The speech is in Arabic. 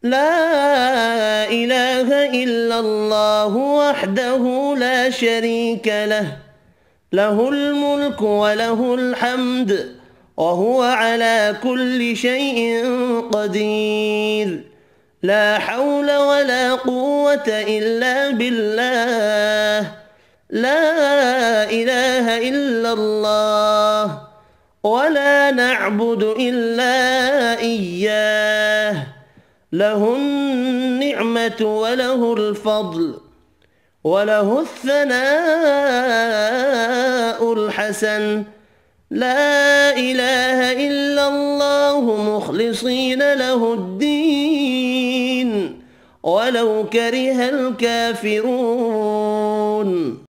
لا إله إلا الله وحده لا شريك له، له الملك وله الحمد وهو على كل شيء قدير. لا حول ولا قوة إلا بالله. لا إله إلا الله ولا نعبد إلا إياه. له النعمة وله الفضل وله الثناء الحسن. لا إله إلا الله مخلصين له الدين ولو كره الكافرون.